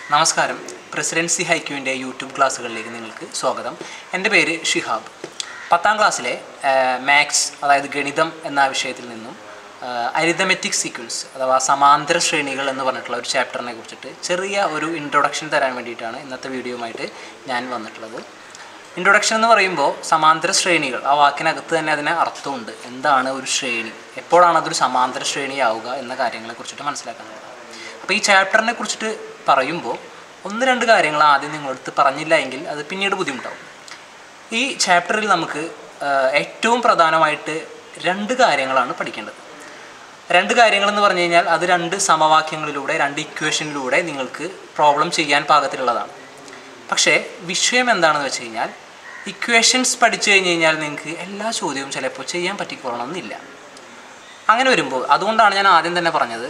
നമസ്കാരം. Presidency ഹൈക്യൂവിൻ്റെ YouTube ക്ലാസ്സുകളിലേക്ക് നിങ്ങൾക്ക് സ്വാഗതം. എൻ്റെ പേര് ഷിഹാബ്. 10ാം ക്ലാസ്സിലെ മാത്സ്, അതായത് ഗണിതം എന്ന വിഷയത്തിൽ നിന്നും അരിതമെറ്റിക് സീക്വൻസ് അഥവാ സമാന്തര ശ്രേണികൾ എന്ന് പറഞ്ഞിട്ടുള്ള ഒരു ചാപ്റ്ററിനെ കുറിച്ചിട്ട് ചെറിയ ഒരു ഇൻട്രൊഡക്ഷൻ തരാൻ വേണ്ടിയിട്ടാണ് ഇന്നത്തെ വീഡിയോയുമായിട്ട് ഞാൻ വന്നിട്ടുള്ളത്. ഇൻട്രൊഡക്ഷൻ എന്ന് പറയുമ്പോൾ സമാന്തര ശ്രേണികൾ, ആ വാക്കിനകത്ത് തന്നെ അതിന് അർത്ഥമുണ്ട്. എന്താണ് ഒരു ശ്രേണി, എപ്പോഴാണ് അതൊരു സമാന്തര ശ്രേണിയാവുക എന്ന കാര്യങ്ങളെ കുറിച്ചിട്ട് മനസ്സിലാക്കുന്നത്. അപ്പോൾ ഈ ചാപ്റ്ററിനെ കുറിച്ചിട്ട് പറയുമ്പോൾ ഒന്ന് രണ്ട് കാര്യങ്ങൾ ആദ്യം നിങ്ങളടുത്ത് പറഞ്ഞില്ല എങ്കിൽ അത് പിന്നീട് ബുദ്ധിമുട്ടാവും. ഈ ചാപ്റ്ററിൽ നമുക്ക് ഏറ്റവും പ്രധാനമായിട്ട് രണ്ട് കാര്യങ്ങളാണ് പഠിക്കേണ്ടത്. രണ്ട് കാര്യങ്ങളെന്ന് പറഞ്ഞു കഴിഞ്ഞാൽ അത് രണ്ട് സമവാക്യങ്ങളിലൂടെ, രണ്ട് ഇക്വേഷനിലൂടെ നിങ്ങൾക്ക് പ്രോബ്ലം ചെയ്യാൻ പാകത്തിലുള്ളതാണ്. പക്ഷേ വിഷയം എന്താണെന്ന് വെച്ച് കഴിഞ്ഞാൽ ഇക്വേഷൻസ് പഠിച്ചു കഴിഞ്ഞ് കഴിഞ്ഞാൽ നിങ്ങൾക്ക് എല്ലാ ചോദ്യവും ചിലപ്പോൾ ചെയ്യാൻ പറ്റിക്കൊള്ളണമെന്നില്ല. അങ്ങനെ വരുമ്പോൾ അതുകൊണ്ടാണ് ഞാൻ ആദ്യം തന്നെ പറഞ്ഞത്,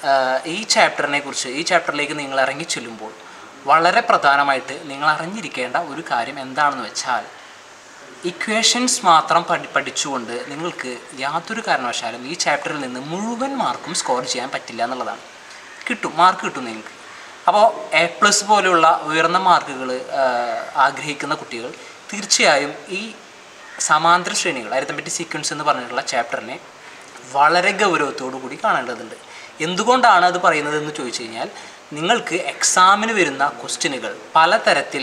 ഈ ചാപ്റ്ററിലേക്ക് നിങ്ങൾ ഇറങ്ങി ചെല്ലുമ്പോൾ വളരെ പ്രധാനമായിട്ട് നിങ്ങൾ അറിഞ്ഞിരിക്കേണ്ട ഒരു കാര്യം എന്താണെന്ന് വെച്ചാൽ ഇക്വേഷൻസ് മാത്രം പഠിച്ചുകൊണ്ട് നിങ്ങൾക്ക് യാതൊരു കാരണവശാലും ഈ ചാപ്റ്ററിൽ നിന്ന് മുഴുവൻ മാർക്കും സ്കോർ ചെയ്യാൻ പറ്റില്ല എന്നുള്ളതാണ്. മാർക്ക് കിട്ടും നിങ്ങൾക്ക്. അപ്പോൾ A+ പോലെയുള്ള ഉയർന്ന മാർക്കുകൾ ആഗ്രഹിക്കുന്ന കുട്ടികൾ തീർച്ചയായും ഈ സമാന്തര ശ്രേണികൾ, അരിതമെറ്റിക് സീക്വൻസ് എന്ന് പറഞ്ഞിട്ടുള്ള ചാപ്റ്ററിനെ വളരെ ഗൗരവത്തോടു കൂടി കാണേണ്ടതുണ്ട്. എന്തുകൊണ്ടാണ് അത് പറയുന്നത് എന്ന് ചോദിച്ചു കഴിഞ്ഞാൽ നിങ്ങൾക്ക് എക്സാമിന് വരുന്ന ക്വസ്റ്റ്യനുകൾ പലതരത്തിൽ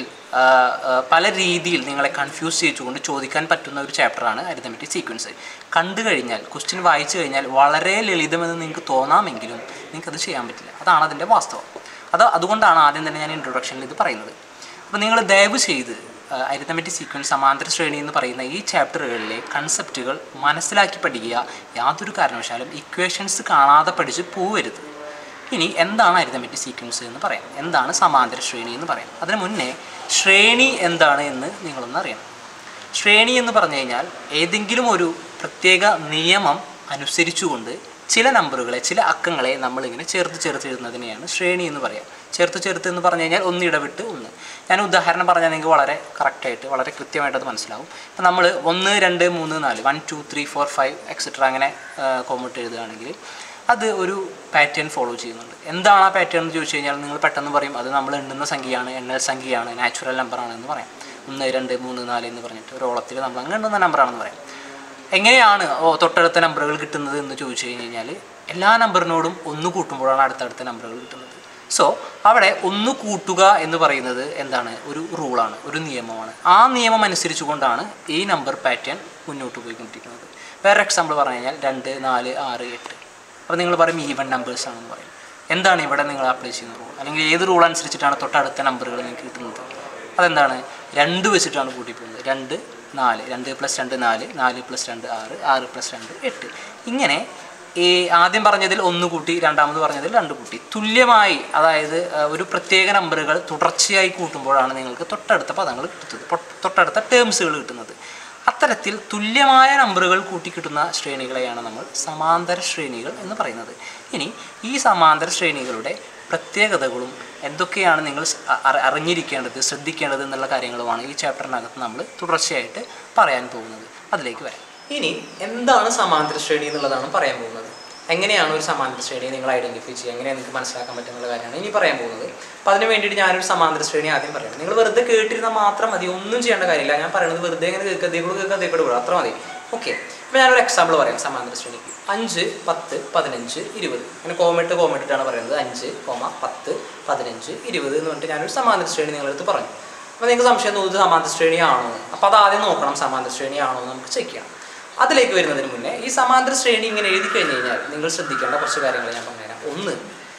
പല രീതിയിൽ നിങ്ങളെ കൺഫ്യൂസ് ചെയ്തുകൊണ്ട് ചോദിക്കാൻ പറ്റുന്ന ഒരു ചാപ്റ്ററാണ് അരിതമെറ്റിക് സീക്വൻസ്. കണ്ടു കഴിഞ്ഞാൽ, ക്വസ്റ്റ്യൻ വായിച്ചു കഴിഞ്ഞാൽ വളരെ ലളിതമെന്ന് നിങ്ങൾക്ക് തോന്നാമെങ്കിലും നിങ്ങൾക്കത് ചെയ്യാൻ പറ്റില്ല. അതാണ് അതിൻ്റെ വാസ്തവം. അതുകൊണ്ടാണ് ആദ്യം തന്നെ ഞാൻ ഇൻട്രൊഡക്ഷനിൽ ഇത് പറയുന്നത്. അപ്പോൾ നിങ്ങൾ ദയവ് ചെയ്ത് അരിതമെറ്റിക് സീക്വൻസ്, സമാന്തര ശ്രേണി എന്ന് പറയുന്ന ഈ ചാപ്റ്ററുകളിലെ കൺസെപ്റ്റുകൾ മനസ്സിലാക്കി പഠിക്കുക. യാതൊരു കാരണവശാലും ഇക്വേഷൻസ് കാണാതെ പഠിച്ച് പോവരുത്. ഇനി എന്താണ് അരിതമെറ്റിക് സീക്വൻസ് എന്ന് പറയാം, എന്താണ് സമാന്തര ശ്രേണി എന്ന് പറയാം. അതിന് മുന്നേ ശ്രേണി എന്താണ് എന്ന് നിങ്ങളൊന്ന് അറിയണം. ശ്രേണി എന്ന് പറഞ്ഞു കഴിഞ്ഞാൽ ഏതെങ്കിലും ഒരു പ്രത്യേക നിയമം അനുസരിച്ചുകൊണ്ട് ചില നമ്പറുകളെ, ചില അക്കങ്ങളെ നമ്മളിങ്ങനെ ചേർത്ത് എഴുതുന്നതിനെയാണ് ശ്രേണി എന്ന് പറയാം. ചേർത്ത് എന്ന് പറഞ്ഞു കഴിഞ്ഞാൽ ഒന്ന് ഇടവിട്ട് ഒന്ന്. ഞാൻ ഉദാഹരണം പറഞ്ഞാൽ നിങ്ങൾക്ക് വളരെ കറക്റ്റായിട്ട്, വളരെ കൃത്യമായിട്ട് അത് മനസ്സിലാവും. ഇപ്പം നമ്മൾ 1, 2, 3, 4 1, 2, 3, 4, 5 എക്സെട്ര അങ്ങനെ കോമിട്ട് എഴുതുകയാണെങ്കിൽ അത് ഒരു പാറ്റേൺ ഫോളോ ചെയ്യുന്നുണ്ട്. എന്താണ് ആ പാറ്റേൺ എന്ന് ചോദിച്ചു കഴിഞ്ഞാൽ നിങ്ങൾ പെട്ടെന്ന് പറയും അത് നമ്മൾ എണ്ണുന്ന സംഖ്യയാണ്, എണ്ണൽ സംഖ്യയാണ്, നാച്ചുറൽ നമ്പറാണെന്ന് പറയാം. 1, 2, 3, 4 എന്ന് പറഞ്ഞിട്ട് ഒരു ഓളത്തിൽ നമ്മൾ അങ്ങ് എണ്ണുന്ന നമ്പറാണെന്ന് പറയാം. എങ്ങനെയാണ് തൊട്ടടുത്ത നമ്പറുകൾ കിട്ടുന്നത് എന്ന് ചോദിച്ചു കഴിഞ്ഞാൽ എല്ലാ നമ്പറിനോടും 1 കൂട്ടുമ്പോഴാണ് അടുത്തടുത്ത നമ്പറുകൾ കിട്ടുന്നത്. സോ അവിടെ 1 കൂട്ടുക എന്ന് പറയുന്നത് എന്താണ്, ഒരു റൂളാണ്, ഒരു നിയമമാണ്. ആ നിയമം അനുസരിച്ചു കൊണ്ടാണ് ഈ നമ്പർ പാറ്റേൺ മുന്നോട്ട് പോയിക്കൊണ്ടിരിക്കുന്നത്. വേറെ എക്സാമ്പിൾ പറഞ്ഞു കഴിഞ്ഞാൽ 2, 4, 6, 8. അപ്പോൾ നിങ്ങൾ പറയും ഈവൻ നമ്പേഴ്സ് ആണെന്ന് പറയും. എന്താണ് ഇവിടെ നിങ്ങൾ അപ്ലൈ ചെയ്യുന്ന റൂൾ, അല്ലെങ്കിൽ ഏത് റൂൾ അനുസരിച്ചിട്ടാണ് തൊട്ടടുത്ത നമ്പറുകൾ നിങ്ങൾക്ക് കിട്ടുന്നത്? അതെന്താണ്, 2 വെച്ചിട്ടാണ് കൂട്ടിപ്പോകുന്നത്. 2, 4, 2 + 2 4, 4 + 2 6, 6 + 2 8. ഇങ്ങനെ ഈ ആദ്യം പറഞ്ഞതിൽ 1 കൂട്ടി, രണ്ടാമത് പറഞ്ഞതിൽ 2 കൂട്ടി, തുല്യമായി, അതായത് ഒരു പ്രത്യേക നമ്പറുകൾ തുടർച്ചയായി കൂട്ടുമ്പോഴാണ് നിങ്ങൾക്ക് തൊട്ടടുത്ത പദങ്ങൾ കിട്ടുന്നത്, തൊട്ടടുത്ത ടേംസുകൾ കിട്ടുന്നത്. അത്തരത്തിൽ തുല്യമായ നമ്പറുകൾ കൂട്ടിക്കിട്ടുന്ന ശ്രേണികളെയാണ് നമ്മൾ സമാന്തര ശ്രേണികൾ എന്ന് പറയുന്നത്. ഇനി ഈ സമാന്തര ശ്രേണികളുടെ പ്രത്യേകതകളും എന്തൊക്കെയാണ് നിങ്ങൾ അറിഞ്ഞിരിക്കേണ്ടത്, ശ്രദ്ധിക്കേണ്ടത് എന്നുള്ള കാര്യങ്ങളുമാണ് ഈ ചാപ്റ്ററിനകത്ത് നമ്മൾ തുടർച്ചയായിട്ട് പറയാൻ പോകുന്നത്. അതിലേക്ക് വരാം. ഇനി എന്താണ് സമാന്തര ശ്രേണി എന്നുള്ളതാണ് പറയാൻ പോകുന്നത്. എങ്ങനെയാണ് ഒരു സമാന്തര ശ്രേണി നിങ്ങൾ ഐഡൻറ്റിഫൈ ചെയ്യുക, എങ്ങനെയാണ് നിങ്ങൾക്ക് മനസ്സിലാക്കാൻ പറ്റുന്ന കാര്യമാണ് ഇനി പറയാൻ പോകുന്നത്. അപ്പോൾ അതിന് വേണ്ടിയിട്ട് ഞാനൊരു സമാന്തര ശ്രേണി ആദ്യം പറയണം. നിങ്ങൾ വെറുതെ കേട്ടിരുന്നാൽ മാത്രം മതി, ഒന്നും ചെയ്യേണ്ട കാര്യമില്ല. ഞാൻ പറയുന്നത് വെറുതെ ഇങ്ങനെ കേൾക്കുക അത്ര മതി. ഓക്കെ. അപ്പോൾ ഞാനൊരു എക്സാമ്പിൾ പറയാം സമാന്തര ശ്രേണിക്ക്. 5, 10, 15, 20 അങ്ങനെ കോമിട്ടിട്ടാണ് പറയുന്നത്. 5, 10, 15, 20 എന്ന് പറഞ്ഞിട്ട് ഞാനൊരു സമാന്തര ശ്രേണി നിങ്ങളടുത്ത് പറഞ്ഞു. അപ്പോൾ നിങ്ങൾക്ക് സംശയം തോന്നുന്നത് സമാന്തര ശ്രേണിയാണോ? അപ്പോൾ അത് ആദ്യം നോക്കണം, സമാന്തര ശ്രേണിയാണോ എന്ന് നമുക്ക് ചെക്ക് ചെയ്യണം. അതിലേക്ക് വരുന്നതിന് മുന്നേ ഈ സമാന്തര ശ്രേണി ഇങ്ങനെ എഴുതി കഴിഞ്ഞ് കഴിഞ്ഞാൽ നിങ്ങൾ ശ്രദ്ധിക്കേണ്ട കുറച്ച് കാര്യങ്ങൾ ഞാൻ പറഞ്ഞുതരാം. ഒന്ന്,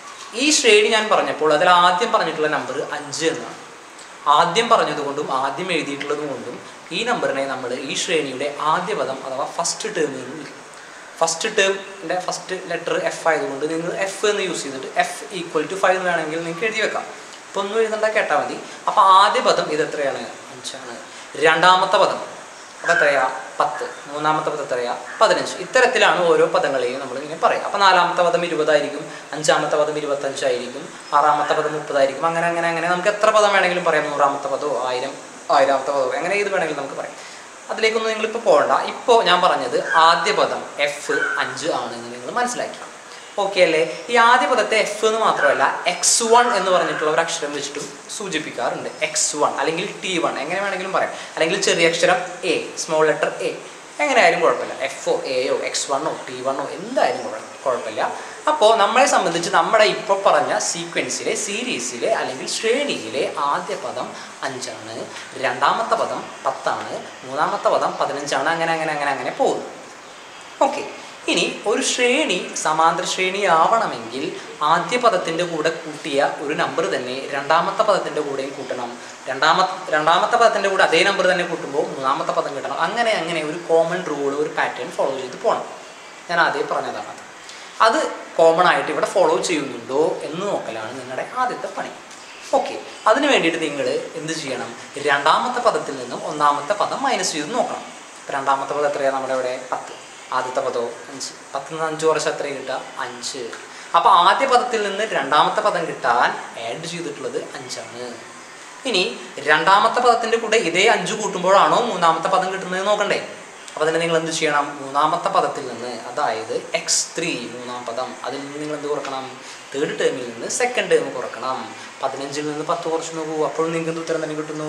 ഈ ശ്രേണി ഞാൻ പറഞ്ഞപ്പോൾ അതിൽ ആദ്യം പറഞ്ഞിട്ടുള്ള നമ്പർ 5 എന്നാണ്. ആദ്യം പറഞ്ഞതുകൊണ്ടും ആദ്യം എഴുതിയിട്ടുള്ളത് കൊണ്ടും ഈ നമ്പറിനെ നമ്മൾ ഈ ശ്രേണിയുടെ ആദ്യ പദം അഥവാ ഫസ്റ്റ് ടേം എന്ന് വിളിക്കും. ഫസ്റ്റ് ടേമിൻ്റെ ഫസ്റ്റ് ലെറ്റർ F ആയതുകൊണ്ട് നിങ്ങൾ F എന്ന് യൂസ് ചെയ്തിട്ട് F = 5 എന്ന് വേണമെങ്കിൽ നിങ്ങൾക്ക് എഴുതി വെക്കാം. ഇപ്പോൾ ഒന്നും എഴുതണ്ട, കേട്ടാൽ മതി. അപ്പോൾ ആദ്യ പദം ഇത് എത്രയാണ്? 5 ആണ്. രണ്ടാമത്തെ പദം അതെത്രയാ? 10. മൂന്നാമത്തെ പദം എത്രയാ? 15. ഇത്തരത്തിലാണ് ഓരോ പദങ്ങളെയും നമ്മളിങ്ങനെ പറയാം. അപ്പോൾ നാലാമത്തെ പദം 20 ആയിരിക്കും, അഞ്ചാമത്തെ പദം 25 ആയിരിക്കും, ആറാമത്തെ പദം 30 ആയിരിക്കും. അങ്ങനെ നമുക്ക് എത്ര പദം വേണമെങ്കിലും പറയാം. 100ാമത്തെ പദമോ 1000ാമത്തെ പദമോ അങ്ങനെ ഏത് വേണമെങ്കിലും നമുക്ക് പറയാം. അതിലേക്കൊന്നും നിങ്ങളിപ്പോൾ പോകണ്ട. ഇപ്പോൾ ഞാൻ പറഞ്ഞത് ആദ്യ പദം F 5 ആണെന്ന് നിങ്ങൾ മനസ്സിലാക്കി. ഓക്കെ അല്ലേ? ഈ ആദ്യ പദത്തെ എഫ് എന്ന് മാത്രമല്ല x1 എന്ന് പറഞ്ഞിട്ടുള്ള ഒരു അക്ഷരം വെച്ചിട്ടും സൂചിപ്പിക്കാറുണ്ട്. x1 അല്ലെങ്കിൽ t1 എങ്ങനെ വേണമെങ്കിലും പറയാം. അല്ലെങ്കിൽ ചെറിയ അക്ഷരം a, സ്മോൾ ലെറ്റർ a, എങ്ങനെയായാലും കുഴപ്പമില്ല. എഫോ എയോ x1ഓ t1ഓ എന്തായാലും കുഴപ്പമില്ല. അപ്പോൾ നമ്മളെ സംബന്ധിച്ച് നമ്മുടെ ഇപ്പോൾ പറഞ്ഞ സീക്വൻസിലെ, സീരീസിലെ അല്ലെങ്കിൽ ശ്രേണിയിലെ ആദ്യ പദം 5 ആണ്, രണ്ടാമത്തെ പദം 10 ആണ്, മൂന്നാമത്തെ പദം 15 ആണ്. അങ്ങനെ അങ്ങനെ അങ്ങനെ അങ്ങനെ പോകുന്നു. ഓക്കെ. ഇനി ഒരു ശ്രേണി സമാന്തര ശ്രേണി ആവണമെങ്കിൽ ആദ്യ പദത്തിൻ്റെ കൂടെ കൂട്ടിയ ഒരു നമ്പർ തന്നെ രണ്ടാമത്തെ പദത്തിൻ്റെ കൂടെയും കൂട്ടണം. രണ്ടാമത്തെ പദത്തിൻ്റെ കൂടെ അതേ നമ്പർ തന്നെ കൂട്ടുമ്പോൾ മൂന്നാമത്തെ പദം കിട്ടണം. അങ്ങനെ അങ്ങനെ ഒരു കോമൺ റൂൾ, ഒരു പാറ്റേൺ ഫോളോ ചെയ്ത് പോകണം. ഞാൻ ആദ്യം പറഞ്ഞതാണ്. അത് കോമൺ ആയിട്ട് ഇവിടെ ഫോളോ ചെയ്യുന്നുണ്ടോ എന്ന് നോക്കലാണ് നിങ്ങളുടെ ആദ്യത്തെ പണി. ഓക്കെ. അതിന് വേണ്ടിയിട്ട് നിങ്ങൾ എന്ത് ചെയ്യണം? രണ്ടാമത്തെ പദത്തിൽ നിന്നും ഒന്നാമത്തെ പദം മൈനസ് ചെയ്ത് നോക്കണം. രണ്ടാമത്തെ പദം എത്രയാണ്? നമ്മുടെ ഇവിടെ 10. ആദ്യത്തെ പദവും 5. 10 നിന്ന് 5 കുറച്ച് എത്രയും കിട്ടുക? 5. അപ്പോൾ ആദ്യ പദത്തിൽ നിന്ന് രണ്ടാമത്തെ പദം കിട്ടാൻ ആഡ് ചെയ്തിട്ടുള്ളത് 5 ആണ്. ഇനി രണ്ടാമത്തെ പദത്തിൻ്റെ കൂടെ ഇതേ 5 കൂട്ടുമ്പോഴാണോ മൂന്നാമത്തെ പദം കിട്ടുന്നത് നോക്കണ്ടേ? അപ്പോൾ അതിന് നിങ്ങൾ എന്ത് ചെയ്യണം? മൂന്നാമത്തെ പദത്തിൽ നിന്ന്, അതായത് x3 മൂന്നാം പദം, അതിൽ നിന്ന് നിങ്ങൾ എന്ത് കുറക്കണം? തേർഡ് ടേമിൽ നിന്ന് സെക്കൻഡ് ടേം കുറക്കണം. 15ൽ നിന്ന് 10 കുറച്ച് നോക്കൂ. അപ്പോൾ നിങ്ങൾക്ക് എന്ത് ഉത്തരം തന്നെ കിട്ടുന്നു?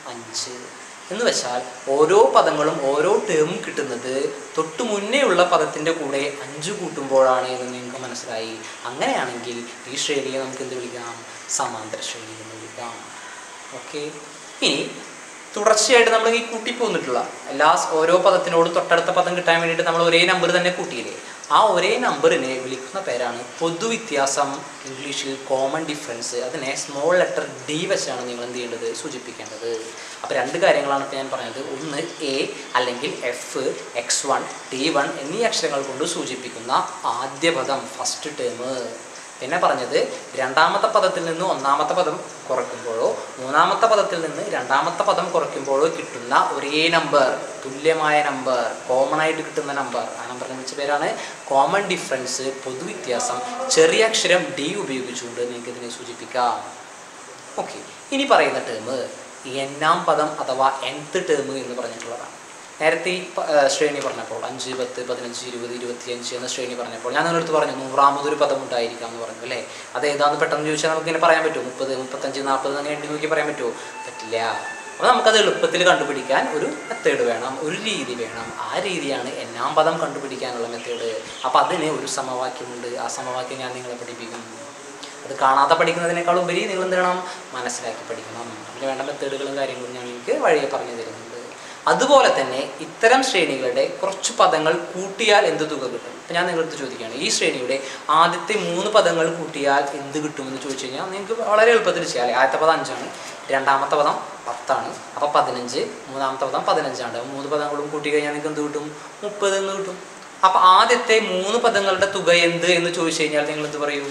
5. എന്ന് വെച്ചാൽ ഓരോ പദങ്ങളും ഓരോ ടേമും കിട്ടുന്നത് തൊട്ട് മുന്നേ ഉള്ള പദത്തിൻ്റെ കൂടെ 5 കൂട്ടുമ്പോഴാണ് എന്ന് നിങ്ങൾക്ക് മനസ്സിലായി. അങ്ങനെയാണെങ്കിൽ ഈ ശ്രേണിയെ നമുക്ക് എന്ത് വിളിക്കാം? സമാന്തര ശ്രേണി എന്ന് വിളിക്കാം. ഓക്കെ. ഇനി തുടർച്ചയായിട്ട് നമ്മൾ ഈ കൂട്ടിപ്പോന്നിട്ടുള്ള ഓരോ പദത്തിനോടും തൊട്ടടുത്ത പദം കിട്ടാൻ വേണ്ടിയിട്ട് നമ്മൾ ഒരേ നമ്പർ തന്നെ കൂട്ടിയില്ലേ? ആ ഒരേ നമ്പറിനെ വിളിക്കുന്ന പേരാണ് പൊതുവ്യത്യാസം, ഇംഗ്ലീഷിൽ കോമൺ ഡിഫറൻസ്. അതിനെ സ്മോൾ ലെറ്റർ ഡി വെച്ചാണ് നിങ്ങൾ എന്ത് ചെയ്യേണ്ടത്? സൂചിപ്പിക്കേണ്ടത്. അപ്പോൾ 2 കാര്യങ്ങളാണ് ഇപ്പോൾ ഞാൻ പറഞ്ഞത്. ഒന്ന് എ അല്ലെങ്കിൽ എഫ്, x1, t1 എന്നീ അക്ഷരങ്ങൾ കൊണ്ട് സൂചിപ്പിക്കുന്ന ആദ്യ പദം, ഫസ്റ്റ് ടേം. പിന്നെ പറഞ്ഞത് രണ്ടാമത്തെ പദത്തിൽ നിന്ന് ഒന്നാമത്തെ പദം കുറയ്ക്കുമ്പോഴോ മൂന്നാമത്തെ പദത്തിൽ നിന്ന് രണ്ടാമത്തെ പദം കുറയ്ക്കുമ്പോഴോ കിട്ടുന്ന ഒരേ നമ്പർ, തുല്യമായ നമ്പർ, കോമൺ ആയിട്ട് കിട്ടുന്ന നമ്പർ, ആ നമ്പറിനെ വിളിച്ച പേരാണ് കോമൺ ഡിഫറൻസ്, പൊതുവ്യത്യാസം. ചെറിയ അക്ഷരം ഡി ഉപയോഗിച്ചുകൊണ്ട് നിങ്ങൾക്ക് ഇതിനെ സൂചിപ്പിക്കാം. ഓക്കെ. ഇനി പറയുന്ന ടേം n-ാം പദം അഥവാ nth ടേം എന്ന് പറഞ്ഞിട്ടുള്ളതാണ്. നേരത്തെ ഈ ശ്രേണി പറഞ്ഞപ്പോൾ 5, 10, 15, 20, 25 എന്ന ശ്രേണി പറഞ്ഞപ്പോൾ ഞാൻ നിങ്ങളടുത്ത് പറഞ്ഞു 100ാമതൊരു പദം ഉണ്ടായിരിക്കാം എന്ന് പറഞ്ഞു അല്ലേ? അത് ഏതാണെന്ന് പെട്ടെന്ന് ചോദിച്ചാൽ നമുക്ക് ഇങ്ങനെ പറയാൻ പറ്റുമോ? 30, 35, 40 അങ്ങനെ എണ്ണി നോക്കി പറയാൻ പറ്റുമോ? പറ്റില്ല. അപ്പോൾ നമുക്കത് എളുപ്പത്തിൽ കണ്ടുപിടിക്കാൻ ഒരു മെത്തേഡ് വേണം, ഒരു രീതി വേണം. ആ രീതിയാണ് n-ാം പദം കണ്ടുപിടിക്കാനുള്ള മെത്തേഡ്. അപ്പോൾ അതിന് ഒരു സമവാക്യമുണ്ട്. ആ സമവാക്യം ഞാൻ നിങ്ങളെ പഠിപ്പിക്കും. അത് കാണാതെ പഠിക്കുന്നതിനേക്കാൾ ഉപരി നിങ്ങൾ എന്ത് ചെയ്യണം? മനസ്സിലാക്കി പഠിക്കണം. അതിന് വേണ്ട മെത്തേഡുകളും കാര്യങ്ങളും ഞാൻ നിങ്ങൾക്ക് വഴിയെ പറഞ്ഞു തരുന്നുണ്ട്. അതുപോലെ തന്നെ ഇത്തരം ശ്രേണികളുടെ കുറച്ച് പദങ്ങൾ കൂട്ടിയാൽ എന്ത് തുക കിട്ടും? ഇപ്പം ഞാൻ നിങ്ങളടുത്ത് ചോദിക്കുകയാണ്, ഈ ശ്രേണിയുടെ ആദ്യത്തെ 3 പദങ്ങൾ കൂട്ടിയാൽ എന്ത് കിട്ടുമെന്ന് ചോദിച്ചു കഴിഞ്ഞാൽ നിങ്ങൾക്ക് വളരെ എളുപ്പത്തിൽ ചെയ്യാം. ആദ്യത്തെ പദം 5 ആണ്, രണ്ടാമത്തെ പദം 10 ആണ്, അപ്പോൾ 15, മൂന്നാമത്തെ പദം 15 ആണ്. 3 പദങ്ങളും കൂട്ടി കഴിഞ്ഞാൽ നിങ്ങൾക്ക് എന്ത് കിട്ടും? 30 എന്ന് കിട്ടും. അപ്പോൾ ആദ്യത്തെ 3 പദങ്ങളുടെ തുക എന്ത് എന്ന് ചോദിച്ചു കഴിഞ്ഞാൽ നിങ്ങൾ എന്ത് പറയും?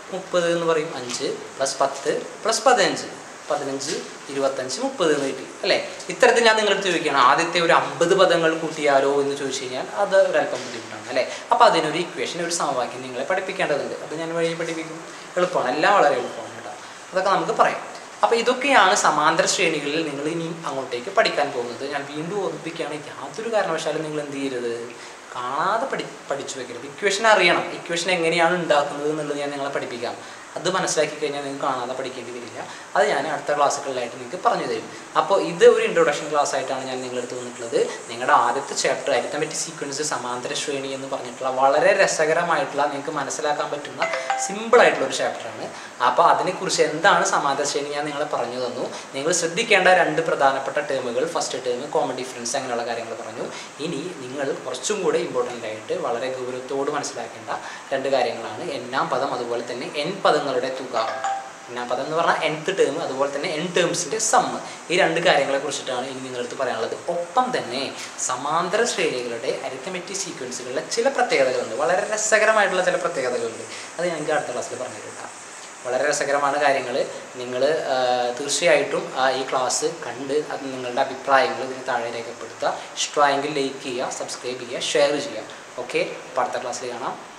30 എന്ന് പറയും. 5 + 10 + 15, 15, 25, 30 എന്ന് കിട്ടി അല്ലേ? ഇത്തരത്തിൽ ഞാൻ നിങ്ങളടുത്ത് ചോദിക്കുകയാണ്, ആദ്യത്തെ ഒരു 50 പദങ്ങൾ കൂട്ടിയാലോ എന്ന് ചോദിച്ചു കഴിഞ്ഞാൽ അത് ഒരല്പം ബുദ്ധിമുട്ടാണ് അല്ലേ? അപ്പോൾ അതിനൊരു ഇക്വേഷൻ, ഒരു സമവാക്യം നിങ്ങളെ പഠിപ്പിക്കേണ്ടതുണ്ട്. അത് ഞാൻ വഴി പഠിപ്പിക്കും. എളുപ്പമാണ്, എല്ലാം വളരെ എളുപ്പമാണ് കേട്ടോ. അതൊക്കെ നമുക്ക് പറയാം. അപ്പോൾ ഇതൊക്കെയാണ് സമാന്തര ശ്രേണികളിൽ നിങ്ങൾ ഇനി അങ്ങോട്ടേക്ക് പഠിക്കാൻ പോകുന്നത്. ഞാൻ വീണ്ടും ഓർമ്മിപ്പിക്കുകയാണ്, യാതൊരു കാരണവശാലും നിങ്ങൾ എന്ത് ചെയ്യരുത്? കാണാതെ പഠിച്ചു വെക്കരുത്. ഇക്വേഷൻ അറിയണം. ഇക്വേഷൻ എങ്ങനെയാണ് ഉണ്ടാക്കുന്നത് എന്നുള്ളത് ഞാൻ നിങ്ങളെ പഠിപ്പിക്കാം. അത് മനസ്സിലാക്കി കഴിഞ്ഞാൽ നിങ്ങൾക്ക് കാണാതെ പഠിക്കേണ്ടി വരില്ല. അത് ഞാൻ അടുത്ത ക്ലാസ്സുകളിലായിട്ട് നിങ്ങൾക്ക് പറഞ്ഞു തരും. അപ്പോൾ ഇത് ഒരു ഇൻട്രൊഡക്ഷൻ ക്ലാസ് ആയിട്ടാണ് ഞാൻ നിങ്ങളടുത്ത് വന്നിട്ടുള്ളത്. നിങ്ങളുടെ ആദ്യത്തെ ചാപ്റ്റർ അരിത്തമെറ്റിക് സീക്വൻസ്, സമാന്തര ശ്രേണി എന്ന് പറഞ്ഞിട്ടുള്ള വളരെ രസകരമായിട്ടുള്ള, നിങ്ങൾക്ക് മനസ്സിലാക്കാൻ പറ്റുന്ന സിമ്പിളായിട്ടുള്ള ഒരു ചാപ്റ്ററാണ്. അപ്പോൾ അതിനെക്കുറിച്ച് എന്താണ് സമാന്തര ശ്രേണി ഞാൻ നിങ്ങളെ പറഞ്ഞു തന്നു. നിങ്ങൾ ശ്രദ്ധിക്കേണ്ട 2 പ്രധാനപ്പെട്ട ടേമുകൾ, ഫസ്റ്റ് ടേം, കോമൺ ഡിഫറൻസ്, അങ്ങനെയുള്ള കാര്യങ്ങൾ പറഞ്ഞു. ഇനി നിങ്ങൾ കുറച്ചും കൂടെ ഇമ്പോർട്ടൻ്റ് ആയിട്ട് വളരെ ഗൗരവത്തോട് മനസ്സിലാക്കേണ്ട 2 കാര്യങ്ങളാണ് n-ാം പദം, അതുപോലെ തന്നെ n പദങ്ങളുടെ തുക. n-ാം പദം എന്ന് പറഞ്ഞാൽ nth ടേം, അതുപോലെ തന്നെ n ടേംസിൻ്റെ സം. ഈ 2 കാര്യങ്ങളെ കുറിച്ചിട്ടാണ് ഇനി നിങ്ങളടുത്ത് പറയാനുള്ളത്. ഒപ്പം തന്നെ സമാന്തര ശ്രേണികളുടെ അരിത്തമെറ്റിക് സീക്വൻസുകളിലെ ചില പ്രത്യേകതകളുണ്ട്, വളരെ രസകരമായിട്ടുള്ള ചില പ്രത്യേകതകളുണ്ട്. അത് ഞങ്ങൾക്ക് അടുത്ത ക്ലാസ്സിൽ പറഞ്ഞു തരാം. വളരെ രസകരമാണ് കാര്യങ്ങൾ. നിങ്ങൾ തീർച്ചയായിട്ടും ഈ ക്ലാസ് കണ്ട് അത് നിങ്ങളുടെ അഭിപ്രായങ്ങൾ ഇതിന് താഴെ രേഖപ്പെടുത്തുക. ഇഷ്ടമായെങ്കിൽ ലൈക്ക് ചെയ്യുക, സബ്സ്ക്രൈബ് ചെയ്യുക, ഷെയർ ചെയ്യുക. ഓക്കെ. അപ്പോൾ അടുത്ത ക്ലാസ്സിൽ കാണാം.